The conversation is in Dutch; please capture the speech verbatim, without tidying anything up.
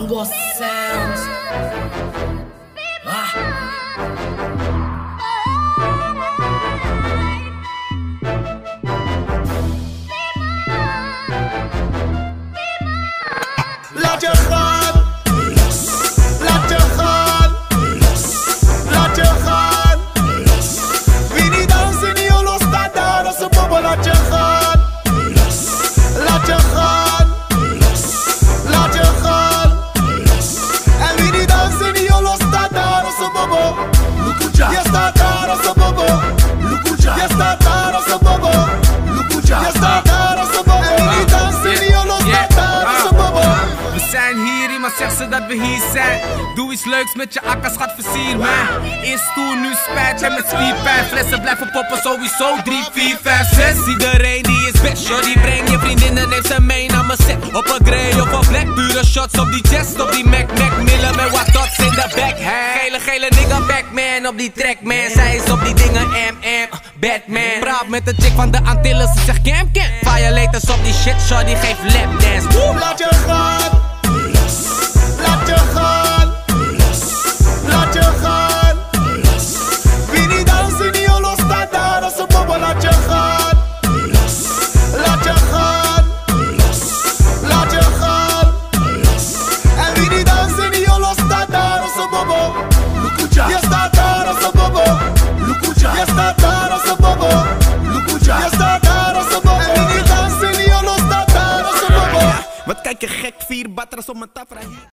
Mango Sounds. Ah. Laat je gaan, laat je gaan, laat je gaan. Wie niet dansen, die jolo staat daar als een bobbel. Laat je gaan, laat je gaan, laat je gaan. En wie niet dansen, die jolo staat daar als een bobbel. Je staat daar als een bobbel. Je staat daar als een bobbel. Je staat daar als een bobbel. En wie niet dansen, die jolo staat daar als een bobbel. We zijn hier, iemand zegt ze dat we hier zijn. Doe iets leuks met je akka, schat, versier mij. Eerst stoer, nu spijt en met spierpijn. Flessen blijven poppen, sowieso drie, vier, vijf, zes. Iedereen die is best, shorty, breng je vriendinnen, neem ze mee naar mijn set. Op een grey of een black, pure shots op die chest. Op die Mac, Mac, Miller met wat dots in de back. Gele, gele nigga, Backman op die track, man. Zij is op die dingen, M M, Batman. Praat met de chick van de Antilles, ze zegt cam, cam. Violators op die shit, shorty, geef lapdance. Laat je gaan.